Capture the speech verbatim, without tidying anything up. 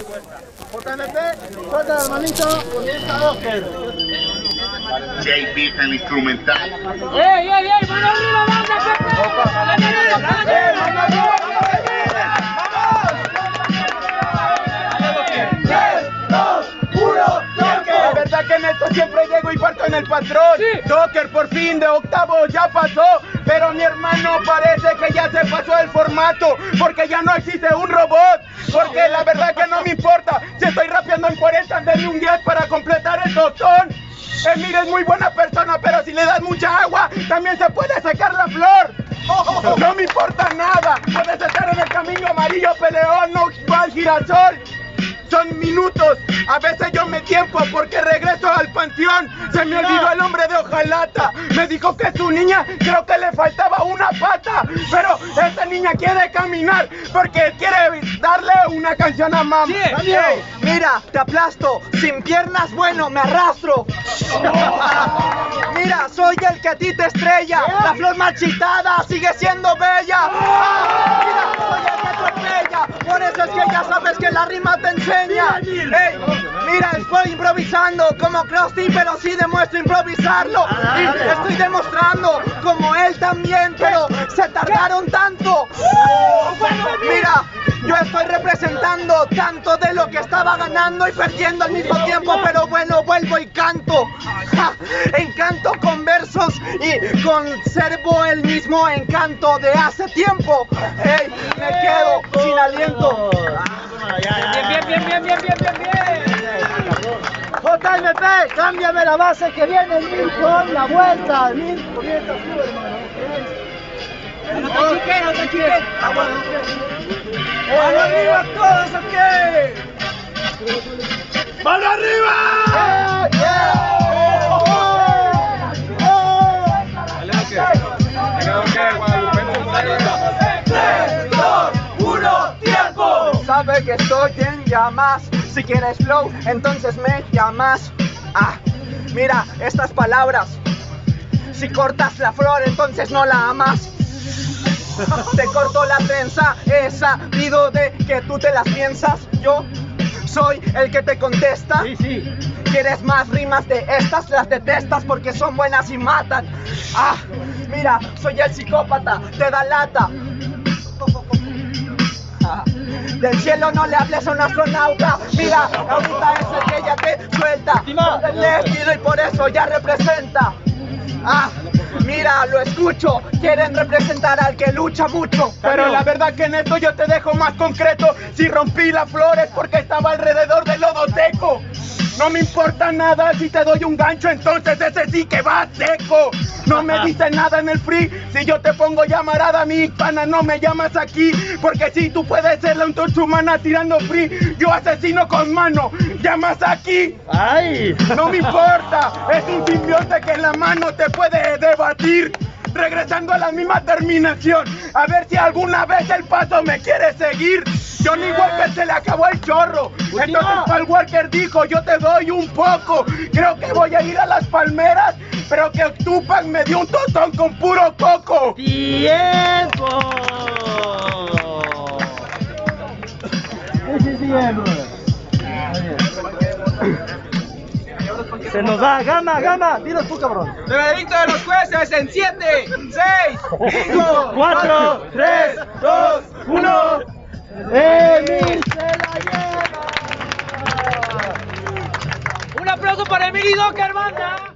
J N P, suelta hermanito, comienza Docker. J B en instrumental. ¡Ey, ey, ey! ¡Mano arriba, banda! La verdad que en esto siempre llego y parto en el patrón. Sí. Docker por fin de octavo ya pasó, pero mi hermano parece que ya se pasó el formato, porque ya no existe un robot, porque la verdad que no me importa si estoy rapeando en cuarenta, denle un diez para completar el tostón. Emir es muy buena persona, pero si le das mucha agua, también se puede secar la flor. No me importa nada, puedes estar en el camino amarillo, peleón, no igual girasol. Son minutos, a veces yo me tiempo porque regreso al panteón. Se me olvidó el hombre de hojalata. Me dijo que su niña, creo que le faltaba una pata. Pero esta niña quiere caminar porque quiere darle una canción a mamá. Sí, hey, mira, te aplasto, sin piernas, bueno, me arrastro. Mira, soy el que a ti te estrella. La flor marchitada sigue siendo bella. Mira, soy el que atropella. Por eso es que ya sabes que la rima te enseña. Hey, mira, estoy improvisando como Krusty, pero sí demuestro improvisarlo. Y estoy demostrando como él también, pero se tardaron tanto. Mira, yo estoy representando tanto de lo que estaba ganando y perdiendo al mismo tiempo, pero bueno, vuelvo y canto. Ja, encanto con versos y conservo el mismo encanto de hace tiempo. Hey, me quedo sin aliento. Bien, bien, bien, bien, bien, bien, bien. J N P, cámbiame la base que viene el mil con la vuelta. El mil comienza su hermano. No te chiquen, no te chiquen. ¡Mano arriba todos, ok! ¡Mano arriba! Yeah, yeah. Oh, oh, oh. Dale, tres, dos, uno, tiempo. Sabe que estoy en llamas. Si quieres flow, entonces me llamas. Ah, mira estas palabras. Si cortas la flor, entonces no la amas. Te corto la trenza, he sabido de que tú te las piensas. Yo soy el que te contesta. Sí, sí. ¿Quieres más rimas de estas? Las detestas porque son buenas y matan. Ah, mira, soy el psicópata, te da lata. Ah, del cielo no le hables a un astronauta. Mira, ahorita es el que ya te suelta. Le pido y por eso ya representa. Ah, mira, lo escucho. Quieren representar al que lucha mucho. Pero la verdad que en esto yo te dejo más concreto. Si rompí las flores porque estaba alrededor del lodo seco. No me importa nada si te doy un gancho, entonces ese sí que va seco. No me dices nada en el free. Si yo te pongo llamarada, mi pana, no me llamas aquí. Porque si tú puedes ser la antorcha humana tirando free, yo asesino con mano, llamas aquí. ¡Ay! No me importa, es un simbionte que en la mano te puede debatir. Regresando a la misma terminación, a ver si alguna vez el paso me quiere seguir. Johnny Walker se le acabó el chorro. Entonces Paul Walker dijo, yo te doy un poco. Creo que voy a ir a las palmeras, pero que Tupac me dio un tostón con puro coco. ¡Tiempo! Ese es tiempo. Se nos va, gama, gama, dinos tú, cabrón. El veredicto de los jueces en siete, seis, cinco, cuatro, tres, dos, uno. ¡Emil se la lleva! Un aplauso para Emil y Docker, banda.